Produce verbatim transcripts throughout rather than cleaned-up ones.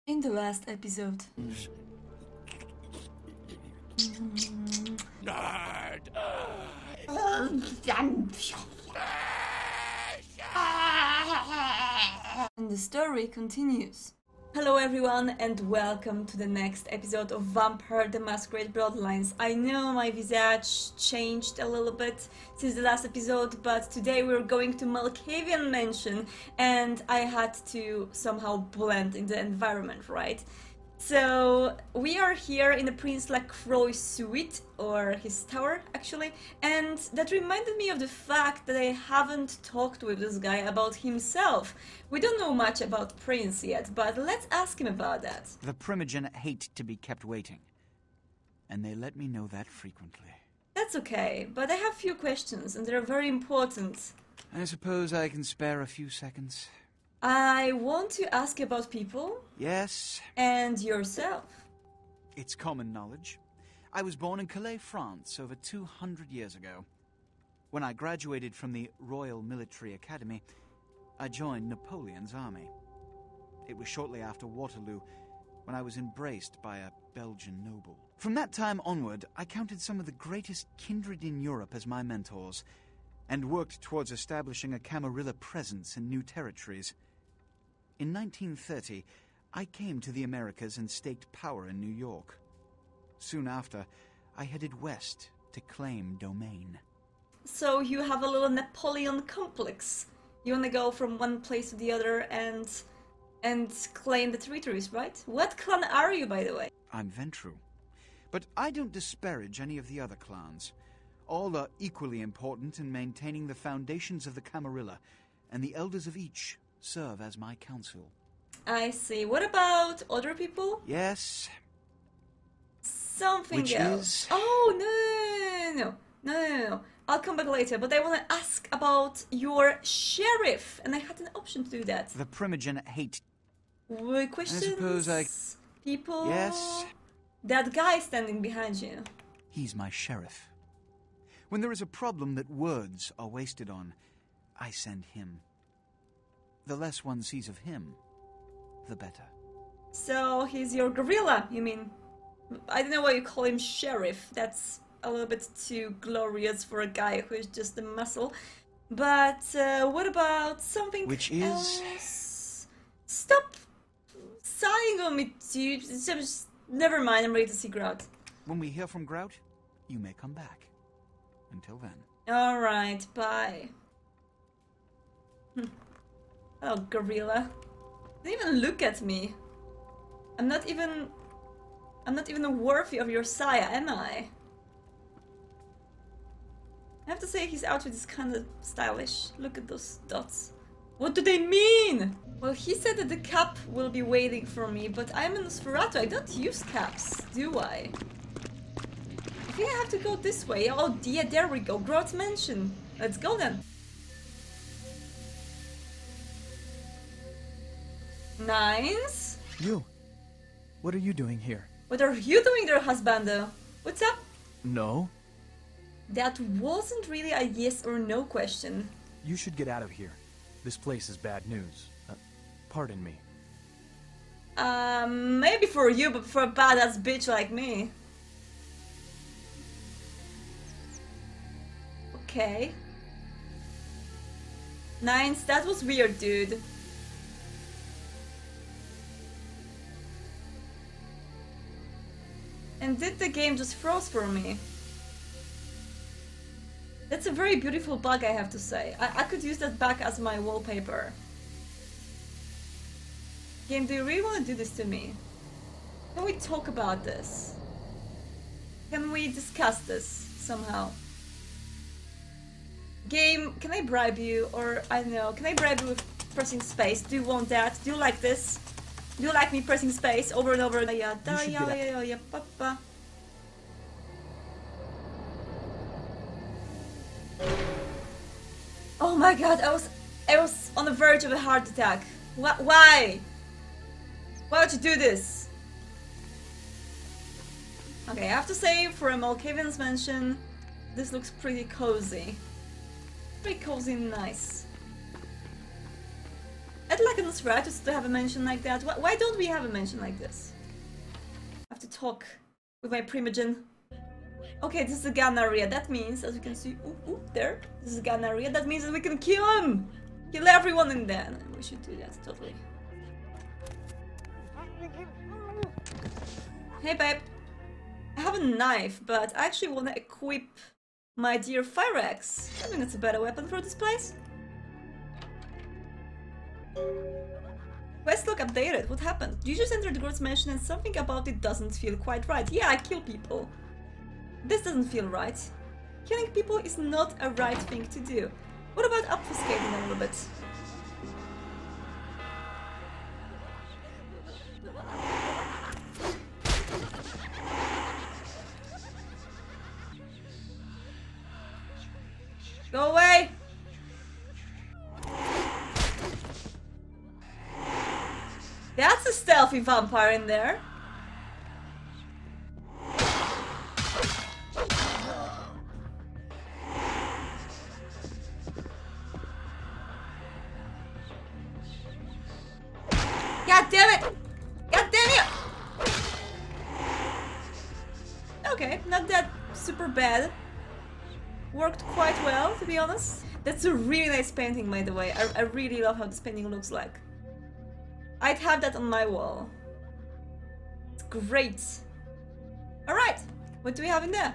In the last episode. And the story continues. Hello everyone and welcome to the next episode of Vampire the Masquerade Bloodlines. I know my visage changed a little bit since the last episode, but today we're going to MALKAVIAN Mansion and I had to somehow blend in the environment, right? So we are here in the Prince Lacroix's suite, or his tower actually, and that reminded me of the fact that I haven't talked with this guy about himself. We don't know much about Prince yet, but let's ask him about that. The Primogen hate to be kept waiting, and they let me know that frequently. That's okay, but I have few questions and they're very important. I suppose I can spare a few seconds. I want to ask about people. Yes. And yourself. It's common knowledge. I was born in Calais, France, over two hundred years ago. When I graduated from the Royal Military Academy, I joined Napoleon's army. It was shortly after Waterloo, when I was embraced by a Belgian noble. From that time onward, I counted some of the greatest kindred in Europe as my mentors, and worked towards establishing a Camarilla presence in new territories. In nineteen thirty, I came to the Americas and staked power in New York. Soon after, I headed west to claim domain. So you have a little Napoleon complex. You want to go from one place to the other and and claim the territories, right? What clan are you, by the way? I'm Ventru. But I don't disparage any of the other clans. All are equally important in maintaining the foundations of the Camarilla, and the elders of each serve as my council. I see. What about other people? Yes. Something Which else. is... Oh, no, no, no, no, no, no. I'll come back later, but I want to ask about your sheriff, and I had an option to do that. The Primogen hate... Wait, questions? I suppose I... People? Yes? That guy standing behind you. He's my sheriff. When there is a problem that words are wasted on, I send him. The less one sees of him, the better. So he's your gorilla, you mean? I don't know why you call him sheriff. That's a little bit too glorious for a guy who is just a muscle. But uh, what about something Which is... else? Stop sighing on me, dude. Just, never mind, I'm ready to see Grout. When we hear from Grout, you may come back. Until then. Alright, bye. Hm. Oh, gorilla. Don't even look at me. I'm not even... I'm not even worthy of your saya, am I? I have to say his outfit is kind of stylish. Look at those dots. What do they mean? Well, he said that the cap will be waiting for me, but I'm a Nosferatu. I don't use caps, do I? I think I have to go this way. Oh, yeah, there we go. Grout's Mansion. Let's go then. Nines? You. What are you doing here? What are you doing there, husbando? What's up? No. That wasn't really a yes or no question. You should get out of here. This place is bad news. Uh, pardon me. Um, maybe for you, but for a badass bitch like me. Okay. Nines, that was weird, dude. And did the game just froze for me? That's a very beautiful bug, I have to say. I, I could use that back as my wallpaper. Game, do you really want to do this to me? Can we talk about this? Can we discuss this somehow? Game, can I bribe you? Or, I don't know, can I bribe you with pressing space? Do you want that? Do you like this? Do you like me pressing space over and over? Yeah, da, yeah, yeah, yeah, yeah, papa. Oh my god, I was I was on the verge of a heart attack. Wh why? Why would you do this? Okay, I have to say, for a MALKAVIAN's Mansion, this looks pretty cozy. Pretty cozy and nice. I'd like seconds, right, to still have a mention like that. Why, why don't we have a mention like this? I have to talk with my primogen. Okay, this is a gun area. That means, as you can see, ooh, ooh, there, this is a gun area. That means that we can kill him! Kill everyone in there. We should do that, totally. Hey, babe. I have a knife, but I actually want to equip my dear fire axe. I think that's a better weapon for this place. Quest log updated. What happened? You just entered the girl's mansion and something about it doesn't feel quite right. Yeah, I kill people. This doesn't feel right. Killing people is not a right thing to do. What about obfuscating a little bit? Go away! That's a stealthy vampire in there. God damn it! God damn you! Okay, not that super bad. Worked quite well, to be honest. That's a really nice painting, by the way. I, I really love how this painting looks like. I'd have that on my wall. It's great. Alright, what do we have in there?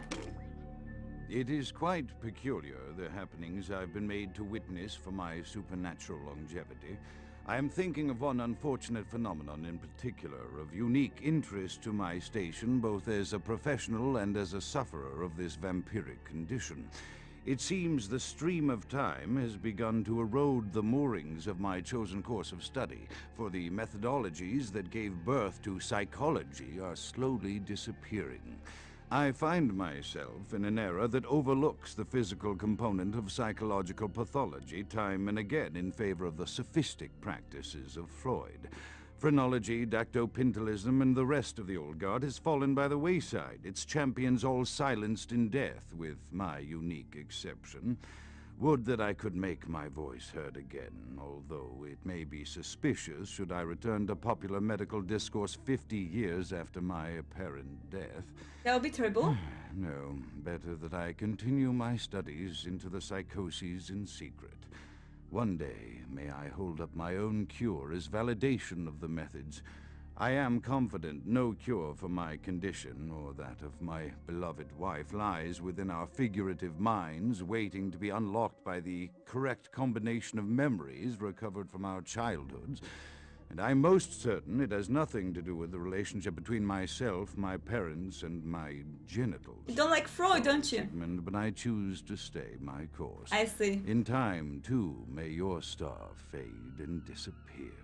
It is quite peculiar, the happenings I've been made to witness for my supernatural longevity. I am thinking of one unfortunate phenomenon in particular, of unique interest to my station, both as a professional and as a sufferer of this vampiric condition. It seems the stream of time has begun to erode the moorings of my chosen course of study, for the methodologies that gave birth to psychology are slowly disappearing. I find myself in an era that overlooks the physical component of psychological pathology time and again in favor of the sophistic practices of Freud. Phrenology, dactopintilism, and the rest of the old guard has fallen by the wayside, its champions all silenced in death, with my unique exception. Would that I could make my voice heard again, although it may be suspicious should I return to popular medical discourse fifty years after my apparent death. That would be terrible. No, better that I continue my studies into the psychoses in secret. One day, may I hold up my own cure as validation of the methods. I am confident no cure for my condition, or that of my beloved wife, lies within our figurative minds, waiting to be unlocked by the correct combination of memories recovered from our childhoods. And I'm most certain it has nothing to do with the relationship between myself, my parents, and my genitals. You don't like Freud, don't you? But I choose to stay my course. I see. In time, too, may your star fade and disappear.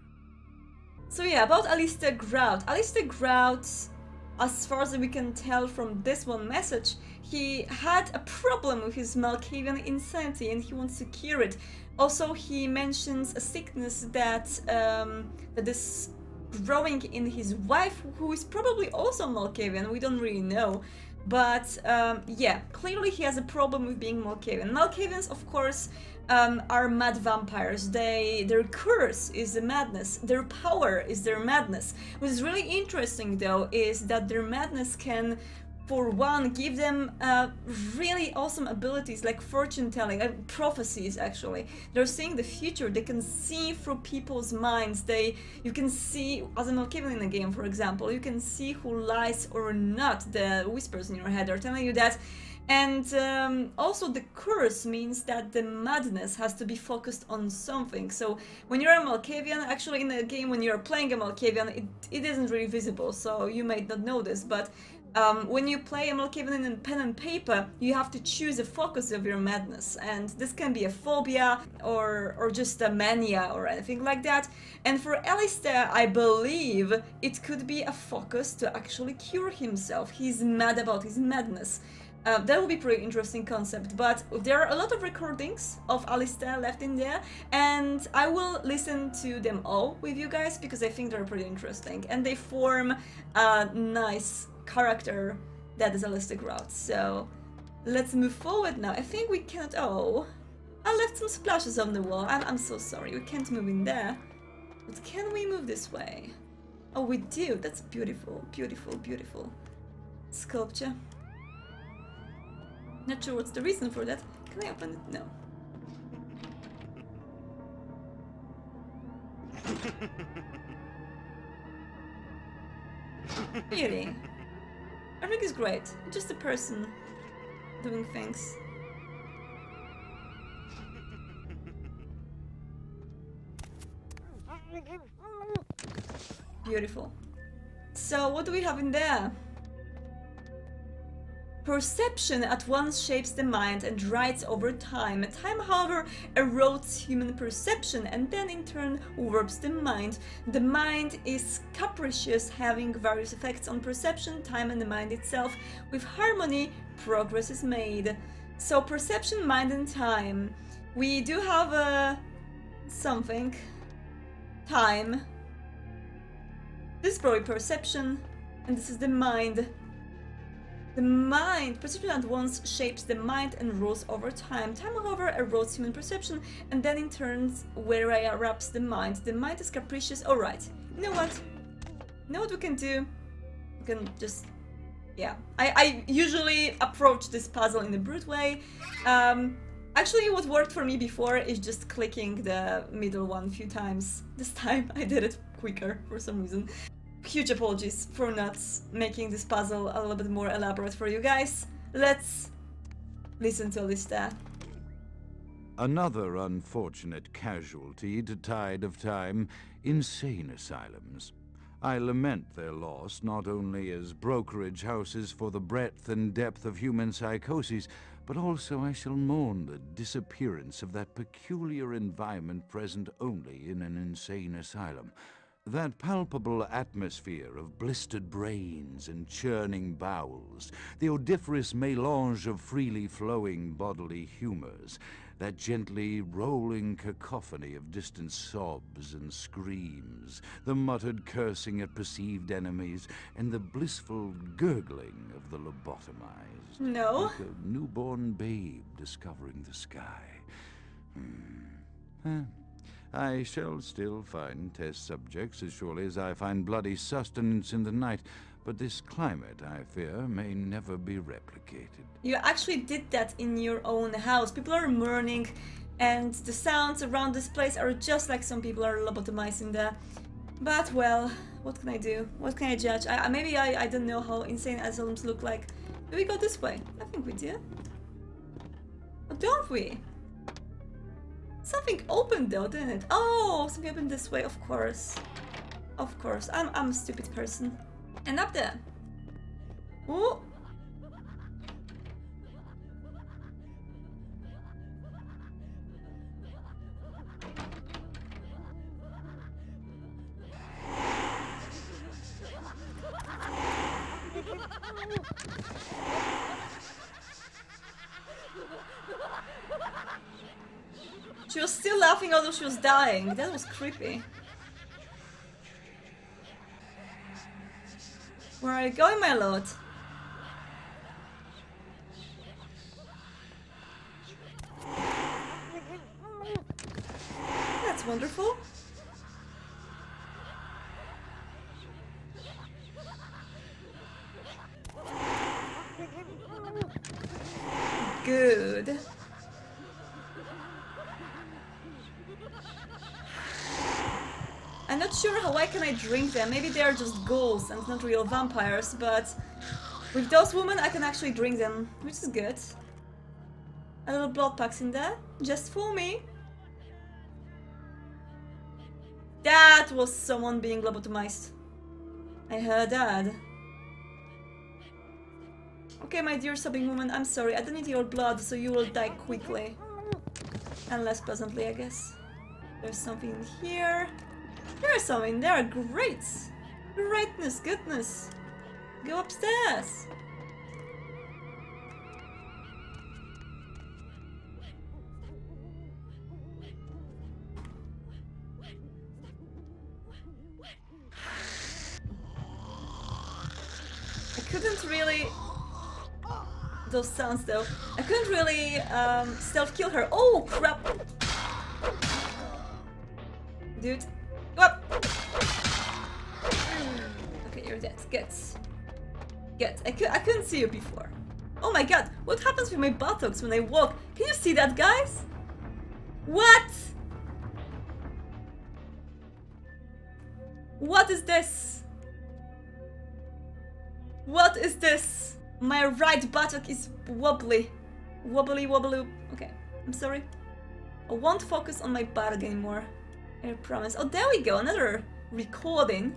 So yeah, about Alistair Grout. Alistair Grout, as far as we can tell from this one message, he had a problem with his Malkavian insanity and he wants to cure it. Also, he mentions a sickness that, um, that is growing in his wife, who is probably also Malkavian, we don't really know. But um, yeah, clearly he has a problem with being Malkavian. Malkavians, of course, um, are mad vampires. They, their curse is the madness. Their power is their madness. What is really interesting, though, is that their madness can, for one, give them uh, really awesome abilities like fortune telling, uh, prophecies actually. They're seeing the future, they can see through people's minds. They, you can see, as a Malkavian in a game for example, you can see who lies or not. The whispers in your head are telling you that. And um, also the curse means that the madness has to be focused on something. So when you're a Malkavian, actually in a game when you're playing a Malkavian, it, it isn't really visible, so you might not know this, but Um, when you play a Malkavian in pen and paper, you have to choose a focus of your madness, and this can be a phobia or, or just a mania or anything like that. And for Alistair, I believe it could be a focus to actually cure himself. He's mad about his madness. Uh, that would be a pretty interesting concept, but there are a lot of recordings of Alistair left in there, and I will listen to them all with you guys because I think they're pretty interesting, and they form a nice character that is Alistair Grout. So let's move forward now. I think we can't. Oh, I left some splashes on the wall. I'm, I'm so sorry. We can't move in there. But can we move this way? Oh, we do. That's beautiful, beautiful, beautiful sculpture. Not sure what's the reason for that. Can I open it? No. Really? Everything is great. Just a person doing things. Beautiful. So, what do we have in there? Perception at once shapes the mind and writes over time. Time, however, erodes human perception and then in turn warps the mind. The mind is capricious, having various effects on perception, time and the mind itself. With harmony, progress is made. So perception, mind and time. We do have a... something. Time. This is probably perception, and this is the mind. The mind, perception at once shapes the mind and rules over time. Time, however, erodes human perception, and then in turn, where wraps the mind. The mind is capricious. Alright, you know what? You know what we can do? We can just... yeah. I, I usually approach this puzzle in a brute way. Um, actually, what worked for me before is just clicking the middle one a few times. This time, I did it quicker for some reason. Huge apologies for not making this puzzle a little bit more elaborate for you guys. Let's listen to Outstar. Another unfortunate casualty to tide of time, insane asylums. I lament their loss not only as brokerage houses for the breadth and depth of human psychoses, but also I shall mourn the disappearance of that peculiar environment present only in an insane asylum. That palpable atmosphere of blistered brains and churning bowels, the odoriferous melange of freely flowing bodily humors, that gently rolling cacophony of distant sobs and screams, the muttered cursing at perceived enemies, and the blissful gurgling of the lobotomized. No. Like a newborn babe discovering the sky. Hmm. Huh. I shall still find test subjects as surely as I find bloody sustenance in the night, but this climate, I fear, may never be replicated. You actually did that in your own house. People are mourning, and the sounds around this place are just like some people are lobotomizing there. But, well, what can I do? What can I judge? I, maybe I, I don't know how insane asylums look like. Do we go this way? I think we do. Or don't we? Something opened though, didn't it? Oh, something opened this way, of course. Of course, I'm, I'm a stupid person. And up there. Ooh. She was still laughing although she was dying. That was creepy. Where are you going, my lord? That's wonderful. Good. I'm not sure how I can I drink them. Maybe they are just ghouls and not real vampires, but with those women I can actually drink them, which is good. A little blood packs in there, just for me. That was someone being lobotomized. I heard that. Okay, my dear sobbing woman, I'm sorry. I don't need your blood, so you will die quickly. And less pleasantly, I guess. There's something in here. There's something there. Great. Greatness, goodness. Go upstairs. I couldn't really... Those sounds though. I couldn't really um, stealth kill her. Oh crap! Dude, go up! You're dead. Get. Get. I, cou I couldn't see you before. Oh my god, what happens with my buttocks when I walk? Can you see that, guys? What? What is this? What is this? My right buttock is wobbly. Wobbly, wobbly. Okay, I'm sorry. I won't focus on my buttock anymore. I promise. Oh, there we go, another recording.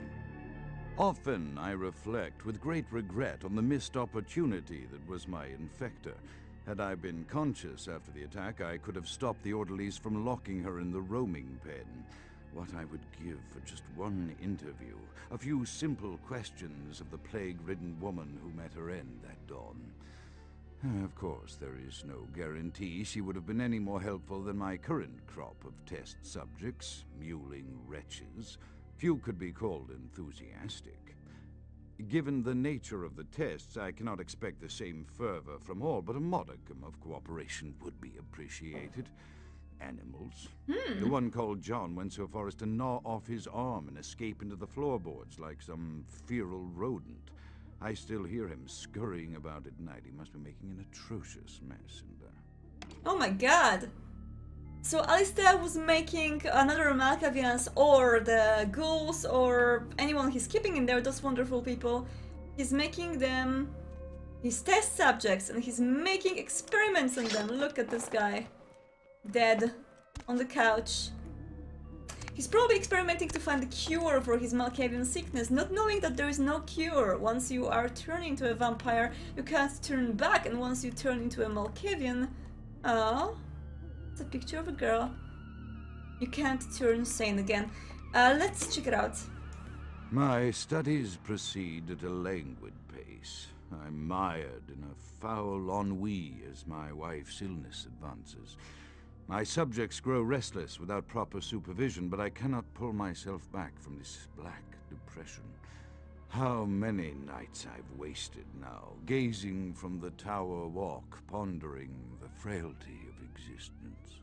Often I reflect with great regret on the missed opportunity that was my infector. Had I been conscious after the attack, I could have stopped the orderlies from locking her in the roaming pen. What I would give for just one interview, a few simple questions of the plague-ridden woman who met her end that dawn. Of course, there is no guarantee she would have been any more helpful than my current crop of test subjects, mewling wretches. Few could be called enthusiastic. Given the nature of the tests, I cannot expect the same fervor from all, but a modicum of cooperation would be appreciated. Animals. Hmm. The one called John went so far as to gnaw off his arm and escape into the floorboards like some feral rodent. I still hear him scurrying about at night. He must be making an atrocious mess in there. Oh my god! So Alistair was making another Malkavians or the ghouls or anyone he's keeping in there, those wonderful people. He's making them his test subjects and he's making experiments on them. Look at this guy. Dead on the couch. He's probably experimenting to find a cure for his Malkavian sickness, not knowing that there is no cure. Once you are turned into a vampire, you can't turn back, and once you turn into a Malkavian... Oh, it's a picture of a girl. You can't turn sane again. Uh, let's check it out. My studies proceed at a languid pace. I'm mired in a foul ennui as my wife's illness advances. My subjects grow restless without proper supervision, but I cannot pull myself back from this black depression. How many nights I've wasted now, gazing from the tower walk, pondering the frailty of existence.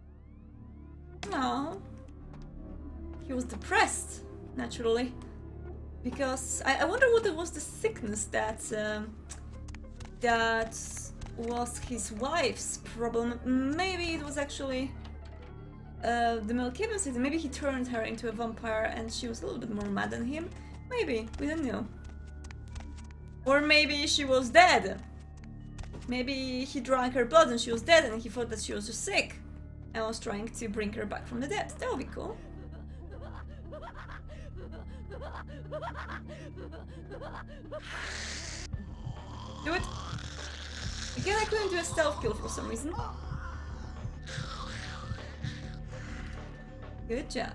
No. He was depressed, naturally. Because I, I wonder what it was the sickness that um, that was his wife's problem. Maybe it was actually uh, the Malkavian city. Maybe he turned her into a vampire and she was a little bit more mad than him. Maybe, we don't know. Or maybe she was dead. Maybe he drank her blood and she was dead and he thought that she was just sick and was trying to bring her back from the dead. That would be cool. Do it! Again, I couldn't do a stealth kill for some reason. Good job.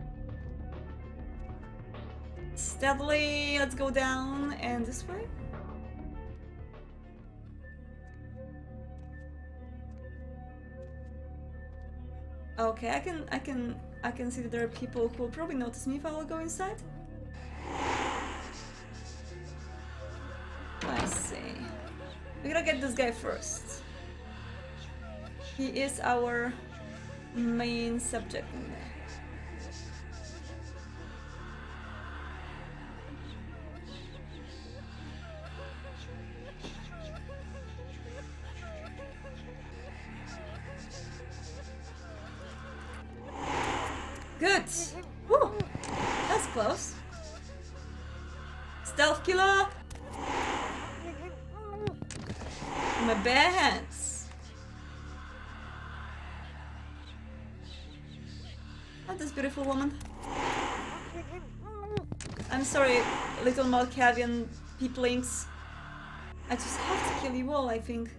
Steadily, let's go down and this way. Okay, I can, I can, I can see that there are people who will probably notice me if I will go inside. I see. We're gonna get this guy first. He is our main subject in there. Good! Whew. That's close. Stealth killer! My bare hands. Oh, this beautiful woman. I'm sorry, little Malkavian peeplings. I just have to kill you all, I think.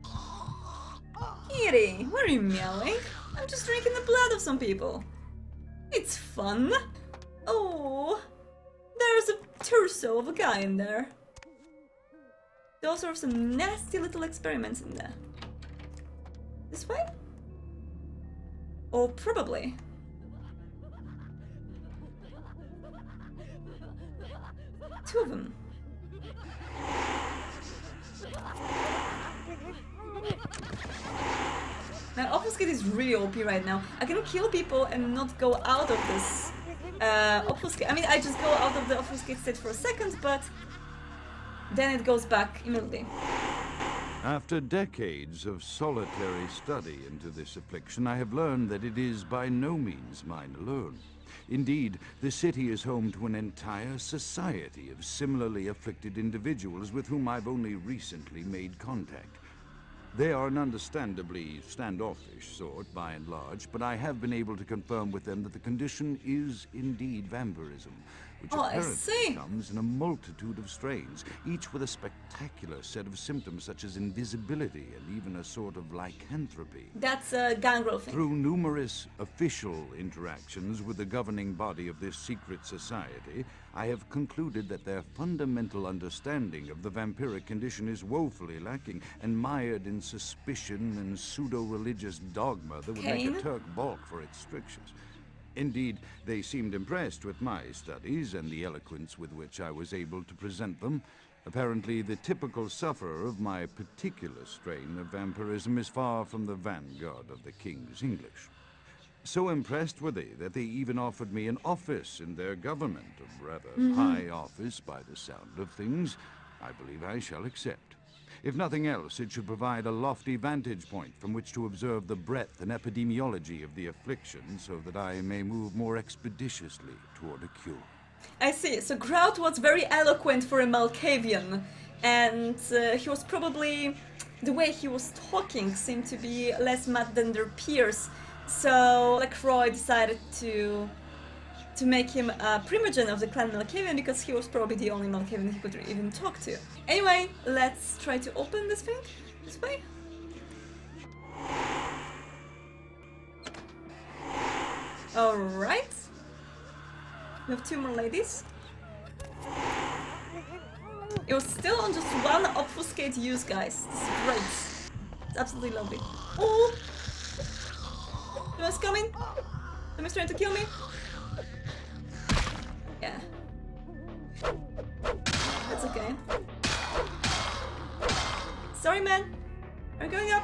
Kitty, why are you meowing? I'm just drinking the blood of some people. It's fun. Oh, there's a torso of a guy in there. Those are some nasty little experiments in there. This way? Or probably. Two of them. My obfuscate is really O P right now. I can kill people and not go out of this uh, obfuscate. I mean, I just go out of the obfuscate state for a second, but then it goes back immediately. After decades of solitary study into this affliction, I have learned that it is by no means mine alone. Indeed, the city is home to an entire society of similarly afflicted individuals with whom I've only recently made contact. They are an understandably standoffish sort, by and large, but I have been able to confirm with them that the condition is indeed vampirism, which Oh, apparently comes in a multitude of strains, each with a spectacular set of symptoms such as invisibility and even a sort of lycanthropy. That's a gangrel thing. Through numerous official interactions with the governing body of this secret society, I have concluded that their fundamental understanding of the vampiric condition is woefully lacking and mired in suspicion and pseudo-religious dogma that would Cain? make a Turk balk for its strictures. Indeed, they seemed impressed with my studies and the eloquence with which I was able to present them. Apparently, the typical sufferer of my particular strain of vampirism is far from the vanguard of the King's English. So impressed were they that they even offered me an office in their government, a rather mm-hmm. high office by the sound of things. I believe I shall accept. If nothing else, it should provide a lofty vantage point from which to observe the breadth and epidemiology of the affliction so that I may move more expeditiously toward a cure. I see. So Grout was very eloquent for a Malkavian, and uh, he was probably... the way he was talking seemed to be less mad than their peers. So LaCroix decided to to make him a primogen of the clan Malkavian because he was probably the only Malkavian he could even talk to. Anyway, let's try to open this thing this way. Alright. We have two more ladies. It was still on just one obfuscate use, guys. This is great. It's absolutely lovely. Oh! Someone's coming! Someone's trying to kill me! Yeah. That's okay. Sorry, man! Are you going up?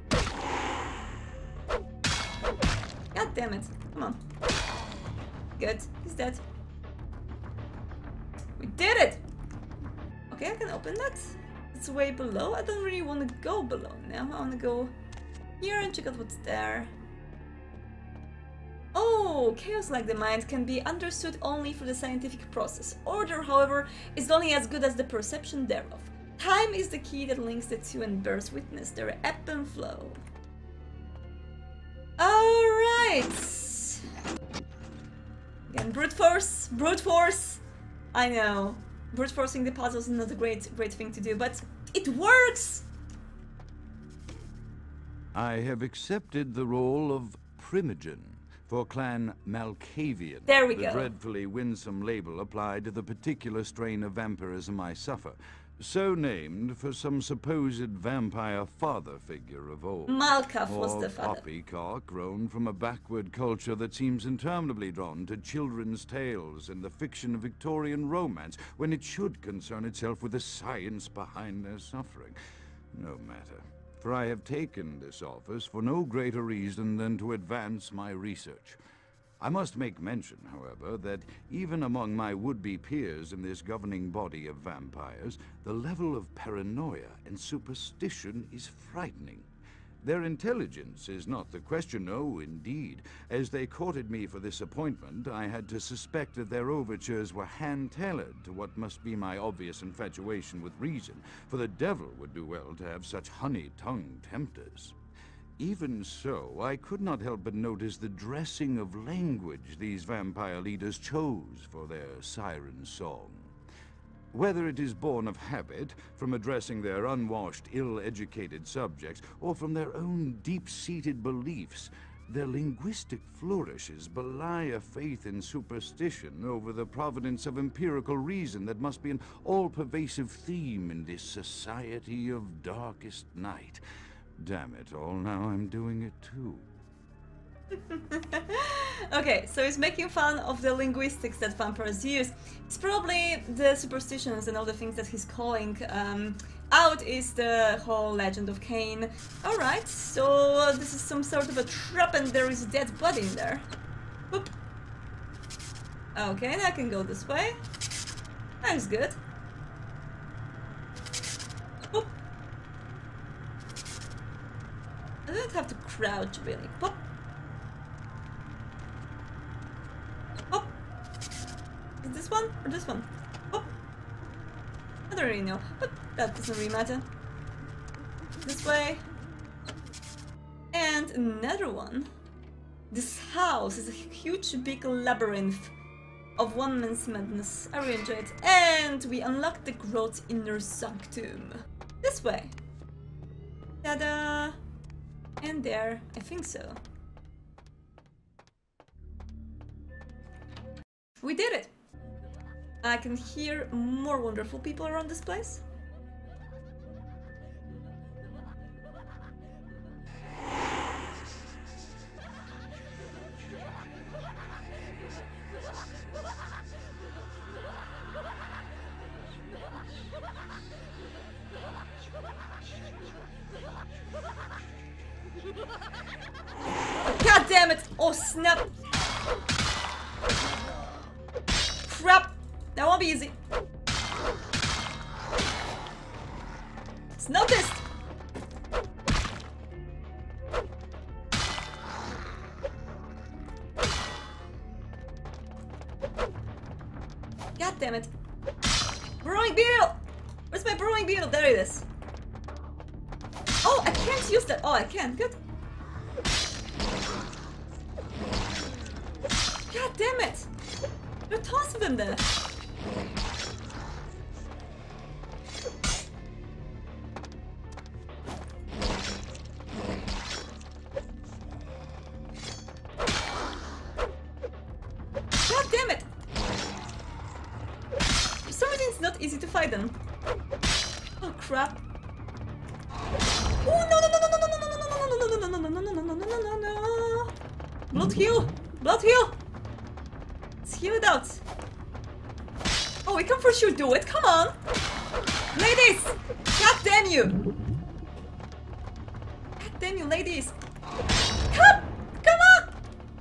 God damn it. Come on. Good. He's dead. We did it! Okay, I can open that. It's way below. I don't really want to go below now. I want to go here and check out what's there. Oh, chaos like the mind can be understood only through the scientific process. Order, however, is only as good as the perception thereof. Time is the key that links the two and bears witness their ebb and flow. Alright! Again, brute force, brute force! I know, brute forcing the puzzles is not a great, great thing to do, but it works! I have accepted the role of primogen for Clan Malkavian. There we the go. dreadfully winsome label applied to the particular strain of vampirism I suffer. So named for some supposed vampire father figure of old. Malkav was the father. Poppycock, grown from a backward culture that seems interminably drawn to children's tales and the fiction of Victorian romance, when it should concern itself with the science behind their suffering. No matter. For I have taken this office for no greater reason than to advance my research. I must make mention, however, that even among my would-be peers in this governing body of vampires, the level of paranoia and superstition is frightening. Their intelligence is not the question, no, indeed. As they courted me for this appointment, I had to suspect that their overtures were hand-tailored to what must be my obvious infatuation with reason, for the devil would do well to have such honey-tongued tempters. Even so, I could not help but notice the dressing of language these vampire leaders chose for their siren song. Whether it is born of habit, from addressing their unwashed, ill-educated subjects, or from their own deep-seated beliefs, their linguistic flourishes belie a faith in superstition over the providence of empirical reason that must be an all-pervasive theme in this society of darkest night. Damn it all, now I'm doing it too. Okay, so he's making fun of the linguistics that vampires use. It's probably the superstitions and all the things that he's calling um, out is the whole legend of Cain. Alright, so this is some sort of a trap and there is a dead body in there. Whoop. Okay, now I can go this way. That's good. Boop. I don't have to crouch really. Boop. Boop. Is this one or this one? Boop. I don't really know, but that doesn't really matter. This way. And another one. This house is a huge big labyrinth of one man's madness. I really enjoy it. And we unlock the growth's inner sanctum. This way. Ta-da! And there, I think so. We did it! I can hear more wonderful people around this place. God damn it! Oh snap! Crap! That won't be easy. It's noticed! God damn it! Brewing beetle! Where's my brewing beetle? There it is. Oh, I can't use that. Oh, I can. Good. God damn it! There are tons of them there. God damn it! For some reason it's not easy to fight them. Oh crap. Oh no no no no no no no no no no no no no no no no no no no. Blood heal! Blood heal! Let's heal it out. Oh, we can for sure do it. Come on! Ladies! God damn you! God damn you, ladies! Come! Come on!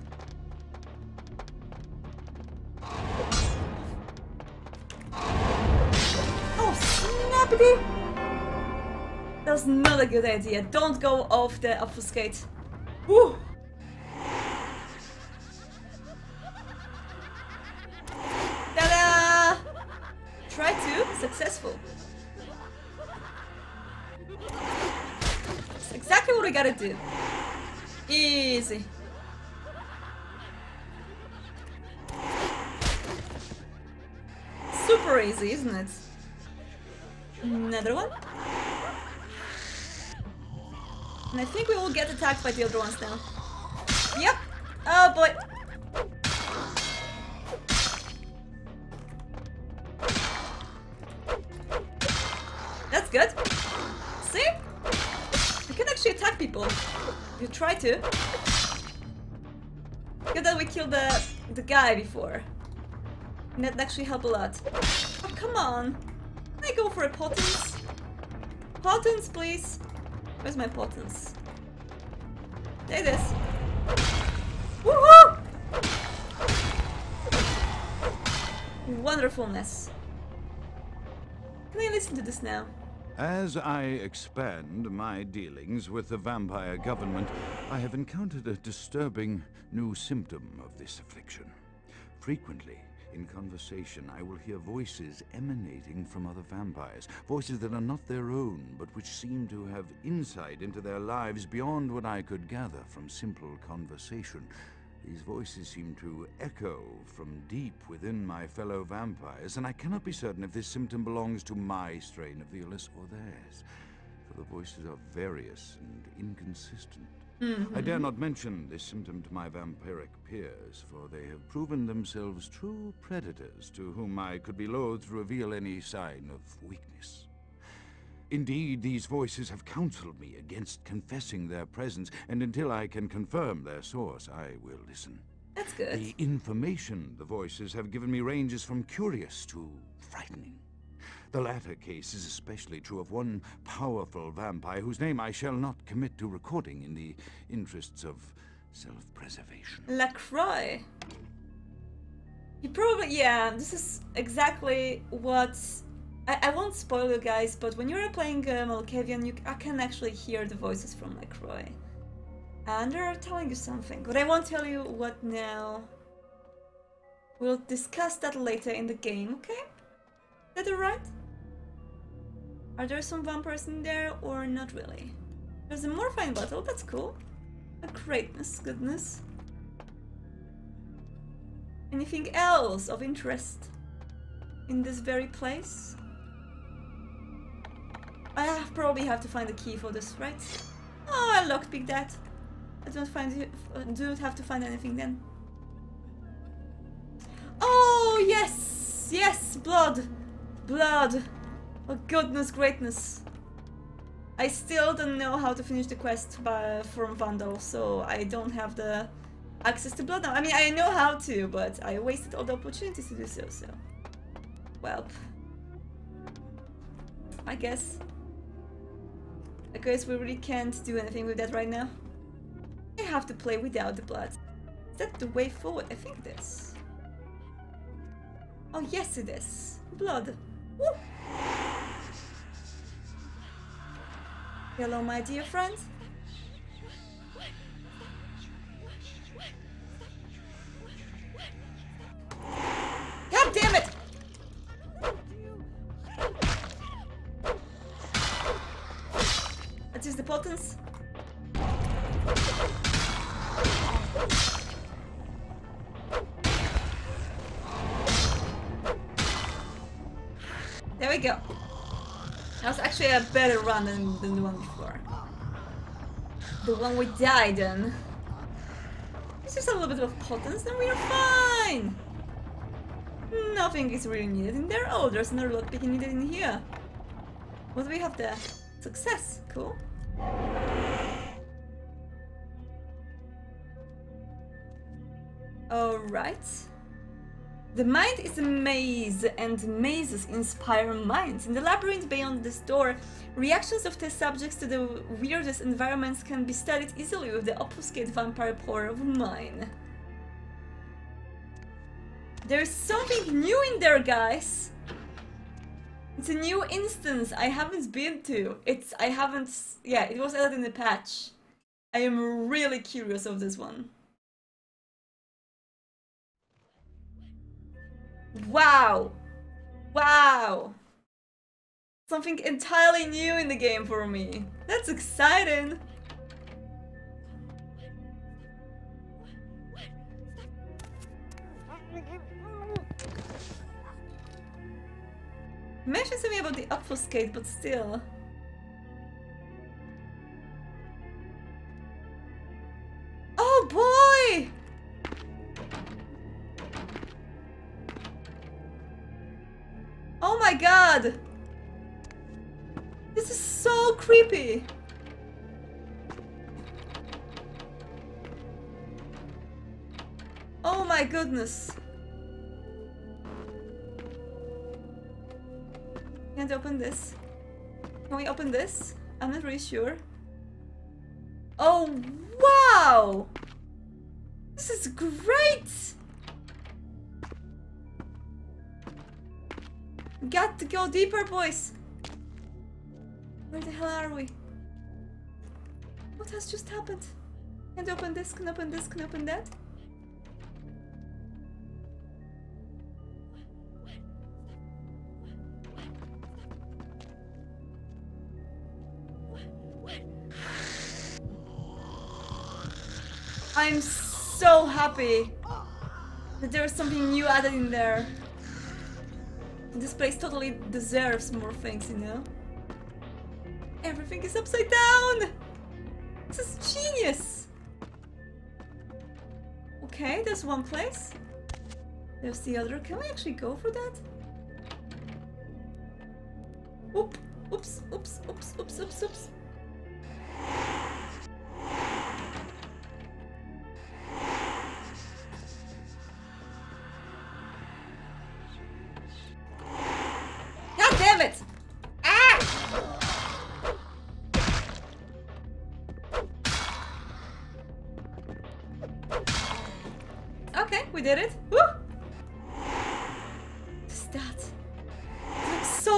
Oh, snappity! That was not a good idea. Don't go off the obfuscate. Woo! Ta-da! Try to. Successful. That's exactly what we gotta do. Easy. Super easy, isn't it? Another one. And I think we will get attacked by the other ones now. Yep! Oh boy! That's good! See? You can actually attack people. You try to. Good that we killed the, the guy before. And that actually helped a lot. Oh, come on! Can I go for a potence? Potence, please! Where's my potence? There it is. Woohoo! Wonderfulness. Can I listen to this now? As I expand my dealings with the vampire government, I have encountered a disturbing new symptom of this affliction. Frequently, in conversation, I will hear voices emanating from other vampires. Voices that are not their own, but which seem to have insight into their lives beyond what I could gather from simple conversation. These voices seem to echo from deep within my fellow vampires, and I cannot be certain if this symptom belongs to my strain of the illness or theirs, for the voices are various and inconsistent. Mm-hmm. I dare not mention this symptom to my vampiric peers, for they have proven themselves true predators to whom I could be loath to reveal any sign of weakness. Indeed, these voices have counseled me against confessing their presence, and until I can confirm their source, I will listen. That's good. The information the voices have given me ranges from curious to frightening. The latter case is especially true of one powerful vampire whose name I shall not commit to recording in the interests of self-preservation. LaCroix. You probably, yeah, this is exactly what... I, I won't spoil you guys, but when you're playing uh, MALKAVIAN, you I can actually hear the voices from like Roy. And they're telling you something, but I won't tell you what now. We'll discuss that later in the game, okay? Is that alright? Are there some vampires in there or not really? There's a morphine bottle, that's cool. A greatness, goodness. Anything else of interest in this very place? I have, probably have to find a key for this, right? Oh, I lockpicked that. I don't find don't have to find anything then. Oh yes, yes, blood, blood. Oh goodness, greatness. I still don't know how to finish the quest by, from Vandal, so I don't have the access to blood now. I mean, I know how to, but I wasted all the opportunities to do so. So, well, I guess. I guess we really can't do anything with that right now. I have to play without the blood. Is that the way forward? I think it is. Oh yes, it is. Blood. Woo! Hello, my dear friend. God damn it! That is the potence. There we go. That was actually a better run than, than the one before. The one we died in. It's just a little bit of potence and we're fine! Nothing is really needed in there. Oh, there's another lockpick needed in here. What do we have there? Success. Cool. Alright. The mind is a maze, and mazes inspire minds. In the labyrinth beyond this door, reactions of the subjects to the weirdest environments can be studied easily with the obfuscate vampire power of mine. There's something new in there, guys! It's a new instance I haven't been to. It's... I haven't... yeah, it was added in the patch. I am really curious of this one. Wow! Wow! Something entirely new in the game for me. That's exciting! You mentioned something about the obfuscate, but still. Oh boy! Oh my god! This is so creepy! Oh my goodness! Can't open this. Can we open this? I'm not really sure. Oh wow! This is great! Got to go deeper, boys! Where the hell are we? What has just happened? Can't open this, can open this, can open that? I'm so happy that there's something new added in there. This place totally deserves more things, you know? Everything is upside down! This is genius! Okay, there's one place. There's the other. Can we actually go for that? Oop! Oops, oops, oops, oops, oops, oops. We did it! Woo!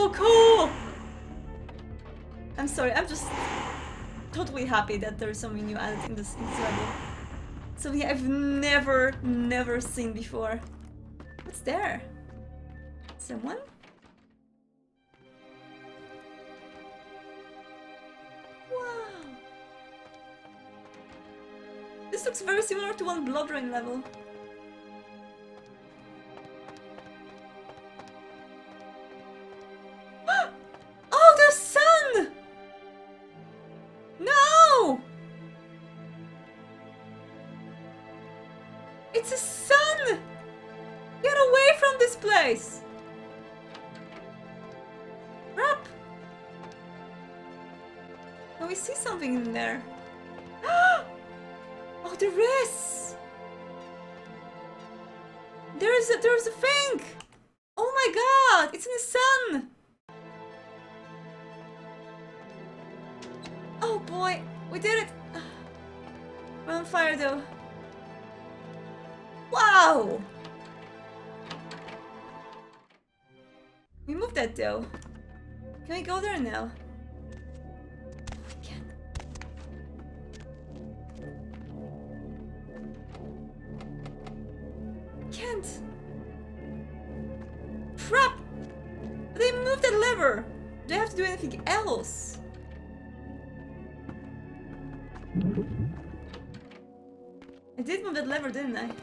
so cool! I'm sorry, I'm just totally happy that there's something new added in this, in this level. Something I've never, never seen before. What's there? Someone? Wow! This looks very similar to one Blood Rain level. Oh, the sun! No! It's a sun! Get away from this place! Crap! Can we see something in there? Oh, there is! There is a, there's a thing! Oh my god! It's in the sun! Oh boy! We did it! We're on fire though. Wow! We moved that though. Can we go there now? Can't. Can't. Crap! They moved that lever. Do I have to do anything else? I did move that lever, didn't I?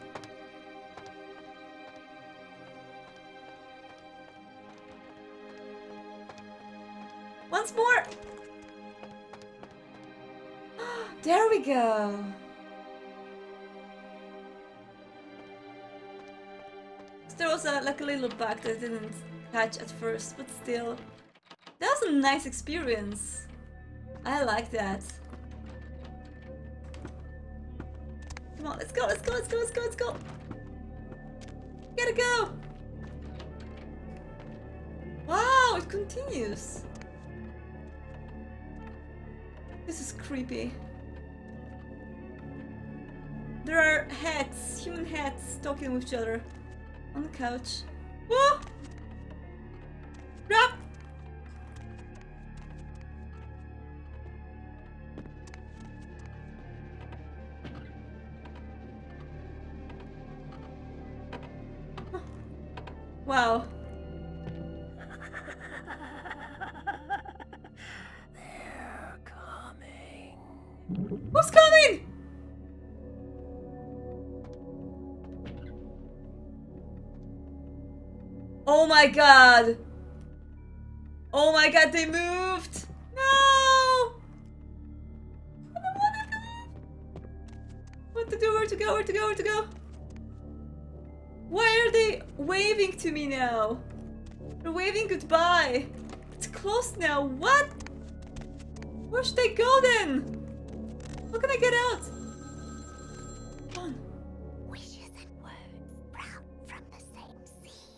Once more! There we go! So there was a, like a little bug that I didn't catch at first, but still. That was a nice experience. I like that. Come on, let's go, let's go, let's go, let's go, let's go! Gotta go! Wow, it continues! This is creepy. There are heads, human heads, talking with each other on the couch. Whoa! Crap! Wow. They're coming. Who's coming? Oh my god. Oh my god, they moved. No. I don't want to move. What to do, where to go, where to go, where to go? Why are they waving to me now? They're waving goodbye. It's closed now. What? Where should I go then? How can I get out? Come on. Wishes and words sprout from the same sea.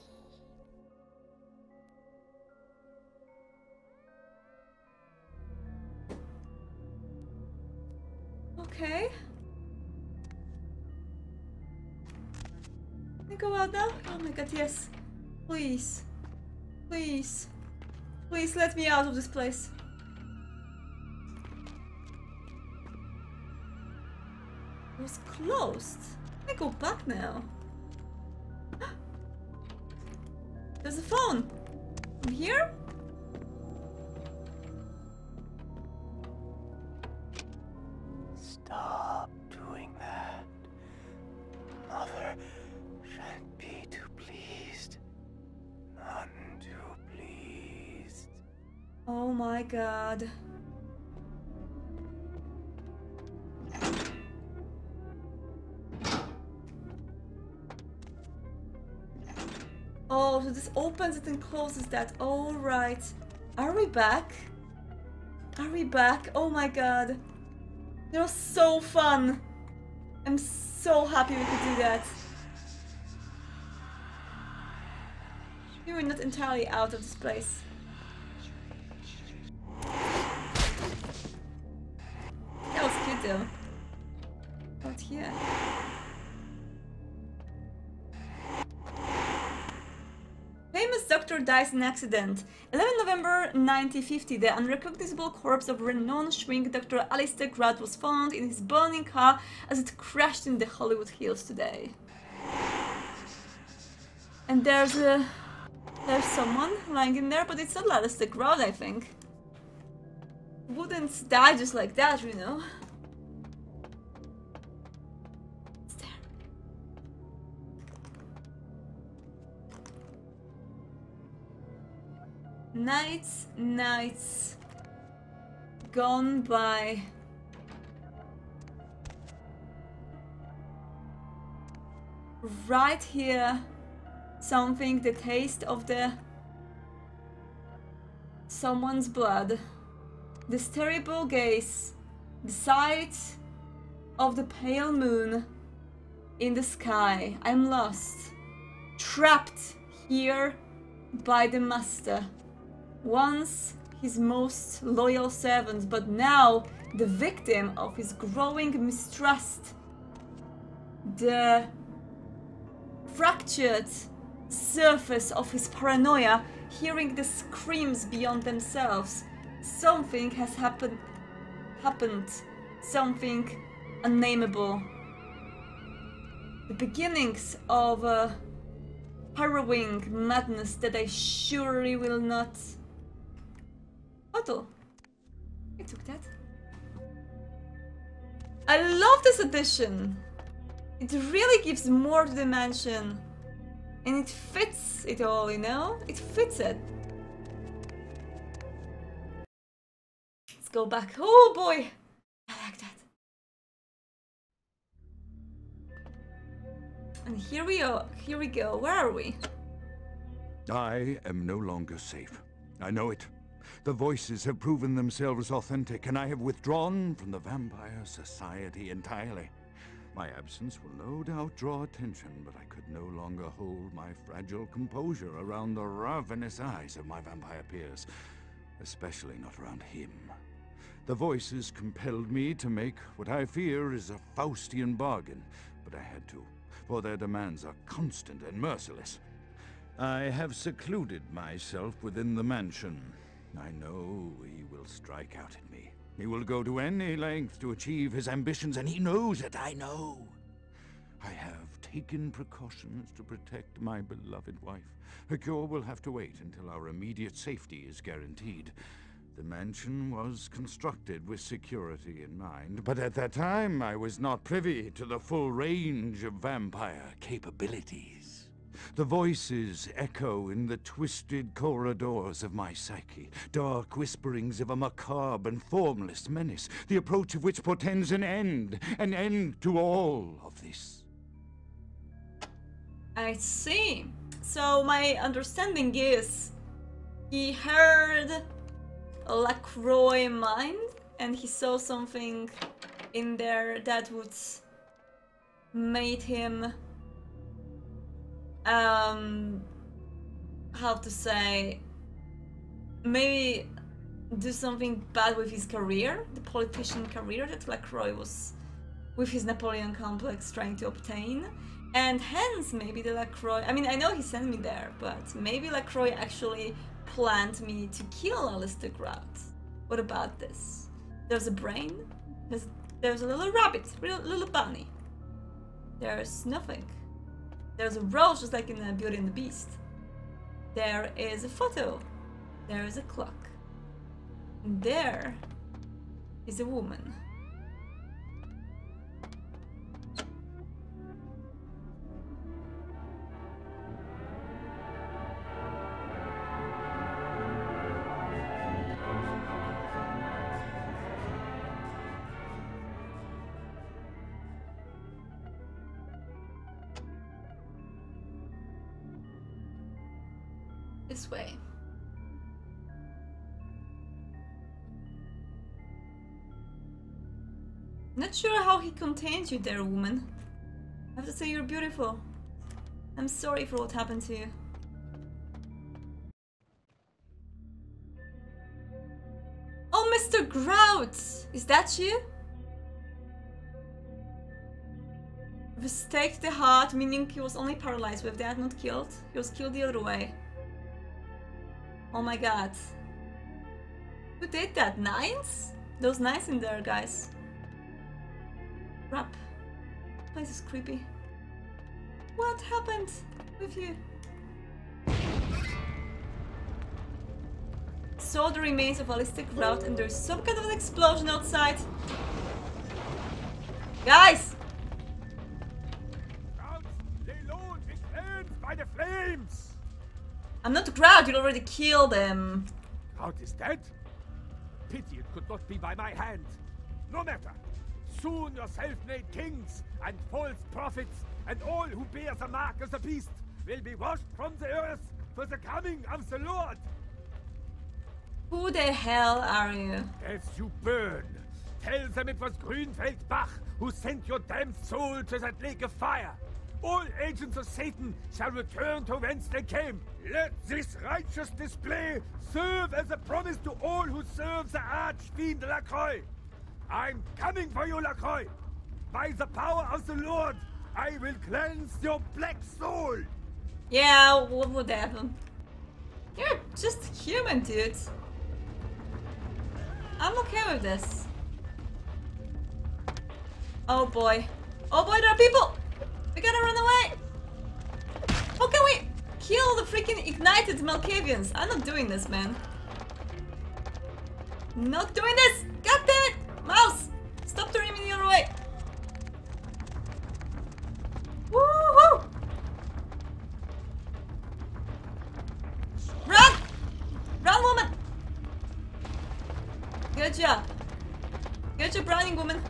Okay. Can I go out now? Oh my god, yes. Please. Please. Please let me out of this place. It was closed. Can I go back now? There's a phone. From here? Stop doing that. Mother shan't be too pleased. None too pleased. Oh my god. Oh, so this opens it and closes that. All right. Are we back? Are we back? Oh my god. That was so fun. I'm so happy we could do that. We were not entirely out of this place. That was cute though. Out here. Famous doctor doctor dies in accident. eleventh of November nineteen fifty, the unrecognizable corpse of renowned shrink Doctor Alistair Grant was found in his burning car as it crashed in the Hollywood Hills today. And there's a... there's someone lying in there, but it's not Alistair Grant, I think. Wouldn't die just like that, you know. It's there. Nights, nights gone by. Right here, something, the taste of the someone's blood. This terrible gaze, the sight of the pale moon in the sky. I'm lost, trapped here by the master. Once his most loyal servant, but now the victim of his growing mistrust. The fractured surface of his paranoia, hearing the screams beyond themselves. Something has happened, happened, something unnameable. The beginnings of a harrowing madness that I surely will not... Bottle. I took that. I love this edition. It really gives more to the mansion. And it fits it all, you know? It fits it. Let's go back. Oh boy! I like that. And here we go. Here we go. Where are we? I am no longer safe. I know it. The voices have proven themselves authentic, and I have withdrawn from the Vampire Society entirely. My absence will no doubt draw attention, but I could no longer hold my fragile composure around the ravenous eyes of my vampire peers, especially not around him. The voices compelled me to make what I fear is a Faustian bargain, but I had to, for their demands are constant and merciless. I have secluded myself within the mansion. I know he will strike out at me. He will go to any length to achieve his ambitions, and he knows it, I know. I have taken precautions to protect my beloved wife. Her cure will have to wait until our immediate safety is guaranteed. The mansion was constructed with security in mind, but at that time I was not privy to the full range of vampire capabilities. The voices echo in the twisted corridors of my psyche, dark whisperings of a macabre and formless menace, the approach of which portends an end, an end to all of this. I see. So my understanding is he heard LaCroix mind and he saw something in there that would made him um how to say, maybe do something bad with his career, the politician career that LaCroix was with his Napoleon complex trying to obtain, and hence maybe the LaCroix, I mean I know he sent me there, but maybe LaCroix actually planned me to kill Alistair Grant. What about this? There's a brain, there's, there's a little rabbit, little, little bunny, there's nothing. There's a rose just like in the Beauty and the Beast. There is a photo. There is a clock. And there is a woman. This way. Not sure how he contained you there, woman. I have to say you're beautiful. I'm sorry for what happened to you. Oh, Mister Grout! Is that you? With a stake to the heart, meaning he was only paralyzed with that, not killed. He was killed the other way. Oh my god. Who did that? Nines? Those nines in there, guys. Crap. This place is creepy. What happened with you? Saw the remains of a ballistic route and there's some kind of an explosion outside. Guys! By the flames! I'm not the crowd, you already killed them. Kraut is dead? Pity it could not be by my hand. No matter. Soon your self-made kings and false prophets and all who bear the mark of the beast will be washed from the earth for the coming of the Lord. Who the hell are you? As you burn, tell them it was Grünfeld Bach who sent your damned soul to that lake of fire. All agents of Satan shall return to whence they came. Let this righteous display serve as a promise to all who serve the archfiend Lacroix. I'm coming for you, Lacroix. By the power of the Lord, I will cleanse your black soul. Yeah, what would happen? You're just human, dude. I'm okay with this. Oh boy. Oh boy, there are people! We gotta run away! How can we kill the freaking ignited Malkavians? I'm not doing this, man. Not doing this! God damn it! Mouse! Stop turning me your way! Woohoo! Run! Run, woman! Good job. Good job running, woman.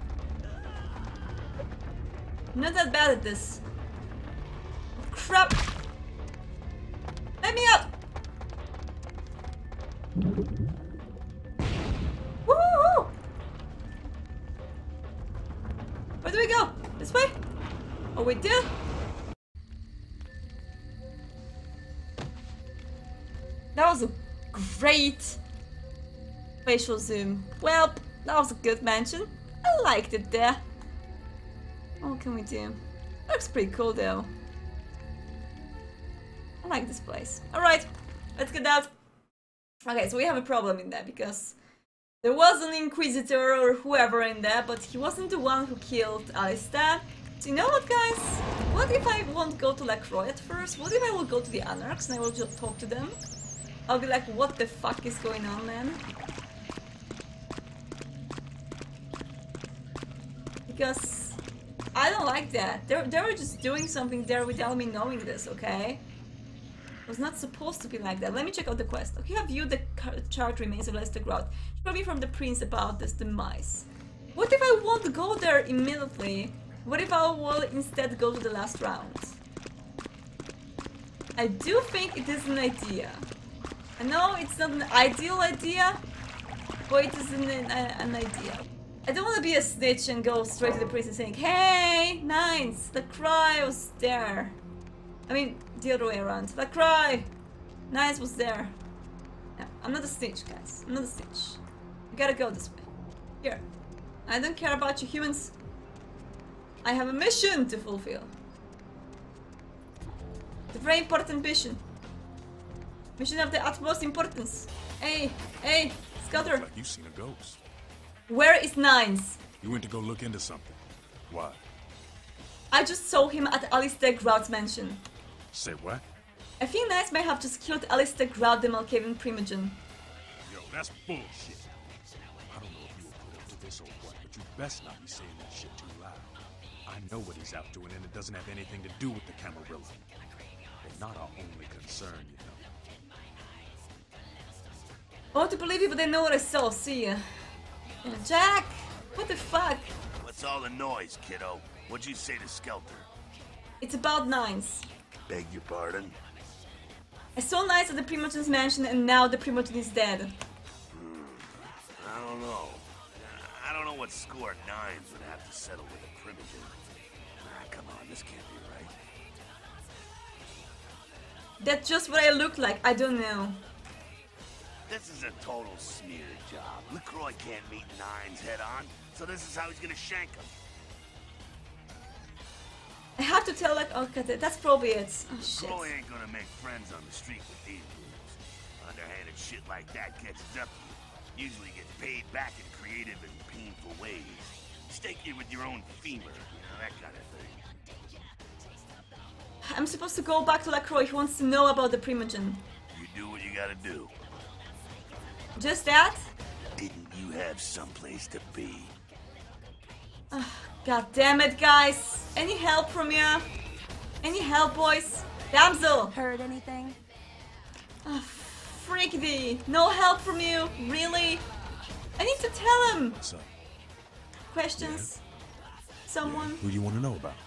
Not that bad at this. Oh, crap! Let me out! Woohoo! Where do we go? This way? Oh, we do? That was a great facial zoom. Well, that was a good mansion. I liked it there. What can we do? Looks pretty cool though. I like this place. Alright, let's get out. Okay, so we have a problem in there because there was an Inquisitor or whoever in there, but he wasn't the one who killed Alistair. So you know what, guys? What if I won't go to Lacroix at first? What if I will go to the Anarchs and I will just talk to them? I'll be like, what the fuck is going on, man? Because I don't like that. They they were just doing something there without me knowing this, okay? It was not supposed to be like that. Let me check out the quest. Okay, have viewed the chart remains of Lester Grout. Probably from the prince about this demise. What if I won't go there immediately? What if I will instead go to the last round? I do think it is an idea. I know it's not an ideal idea, but it is an, an, an idea. I don't want to be a snitch and go straight to the priest and saying, hey, Nines, the cry was there. I mean, the other way around. The cry, Nines was there. No, I'm not a snitch, guys. I'm not a snitch. I gotta go this way. Here. I don't care about you humans. I have a mission to fulfill. It's a very important mission. Mission of the utmost importance. Hey, hey, Scouter. Like you've seen a ghost. Where is Nines? You went to go look into something. Why? I just saw him at Alistair Grout's mansion. Say what? I think Nines may have just killed Alistair Grout, the Malkavian primogen. Yo, that's bullshit. I don't know if you were put up to this or what, but you best not be saying that shit too loud. I know what he's out doing, and it doesn't have anything to do with the Camarilla. They're not our only concern, you know. I want to believe you, but I know what I saw. See ya. Yeah, Jack! What the fuck? What's all the noise, kiddo? What'd you say to Skelter? It's about Nines. Beg your pardon? I saw Nines at the Primogen's mansion and now the Primogen is dead. Hmm. I don't know. I don't know what score Nines would have to settle with a Primogen. Ah, come on, this can't be right. That's just what I look like. I don't know. This is a total smear job. LaCroix can't meet Nines head on, so this is how he's gonna shank him. I have to tell like, okay, that's probably it. Oh shit. LaCroix ain't gonna make friends on the street with these moves. underhanded shit like that catches up to you, usually gets paid back in creative and painful ways. Stake you with your own femur, you know, that kind of thing. I'm supposed to go back to LaCroix. He wants to know about the Primogen. You do what you gotta do. Just that? Didn't you have someplace to be? Uh, God damn it, guys. Any help from you? Any help, boys? Damsel! Heard anything? Uh, freak thee. No help from you? Really? I need to tell him. What's up? Questions? Someone? Yeah. Who do you want to know about?